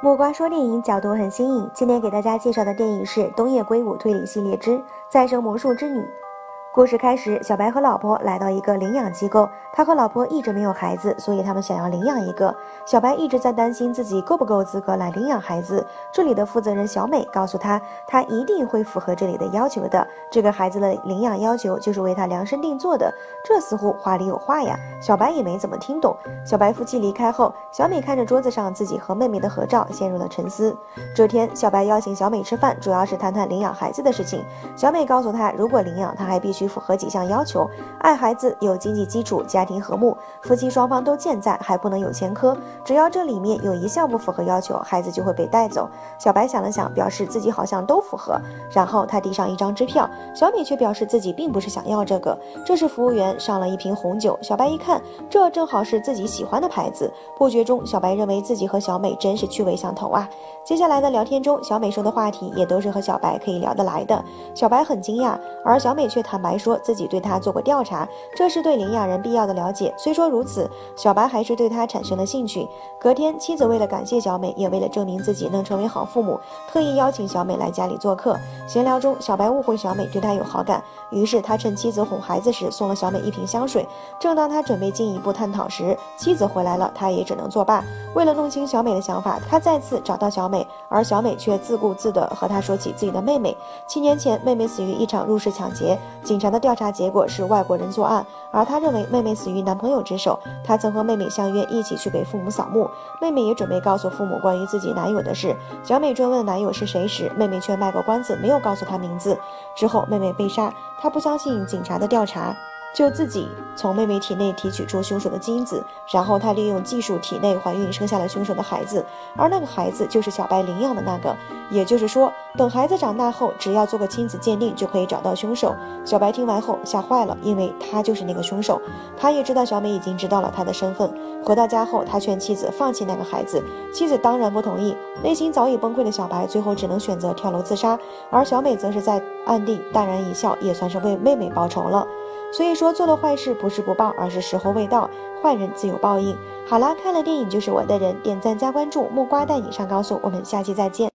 木瓜说电影角度很新颖，今天给大家介绍的电影是东野圭吾推理系列之《再生魔术之女》。故事开始，小白和老婆来到一个领养机构，他和老婆一直没有孩子，所以他们想要领养一个。小白一直在担心自己够不够资格来领养孩子。这里的负责人小美告诉他，他一定会符合这里的要求的。这个孩子的领养要求就是为他量身定做的，这似乎话里有话呀。小白也没怎么听懂。小白夫妻离开后，小美看着桌子上自己和妹妹的合照，陷入了沉思。这天，小白邀请小美吃饭，主要是谈谈领养孩子的事情。小美告诉他，如果领养，他还必须符合几项要求：爱孩子，有经济基础，家庭和睦，夫妻双方都健在，还不能有前科。只要这里面有一项不符合要求，孩子就会被带走。小白想了想，表示自己好像都符合。然后他递上一张支票，小美却表示自己并不是想要这个。这时服务员上了一瓶红酒，小白一看，这正好是自己喜欢的牌子。不觉中，小白认为自己和小美真是趣味相投啊。接下来的聊天中，小美说的话题也都是和小白可以聊得来的。小白很惊讶，而小美却坦白说自己对他做过调查，这是对领养人必要的了解。虽说如此，小白还是对他产生了兴趣。隔天，妻子为了感谢小美，也为了证明自己能成为好父母，特意邀请小美来家里做客。闲聊中，小白误会小美对他有好感，于是他趁妻子哄孩子时送了小美一瓶香水。正当他准备进一步探讨时，妻子回来了，他也只能作罢。为了弄清小美的想法，他再次找到小美，而小美却自顾自地和他说起自己的妹妹。7年前，妹妹死于一场入室抢劫，警察的调查结果是外国人作案，而他认为妹妹死于男朋友之手。他曾和妹妹相约一起去给父母扫墓，妹妹也准备告诉父母关于自己男友的事。小美追问男友是谁时，妹妹却卖过关子，没有告诉他名字。之后妹妹被杀，他不相信警察的调查，就自己从妹妹体内提取出凶手的精子，然后他利用技术体内怀孕，生下了凶手的孩子，而那个孩子就是小白领养的那个。也就是说，等孩子长大后，只要做个亲子鉴定就可以找到凶手。小白听完后吓坏了，因为他就是那个凶手。他也知道小美已经知道了他的身份。回到家后，他劝妻子放弃那个孩子，妻子当然不同意。内心早已崩溃的小白最后只能选择跳楼自杀，而小美则是在暗地淡然一笑，也算是为妹妹报仇了。所以说，做了坏事不是不报，而是时候未到，坏人自有报应。好啦，看了电影就是我的人，点赞加关注，木瓜带你上高速，我们下期再见。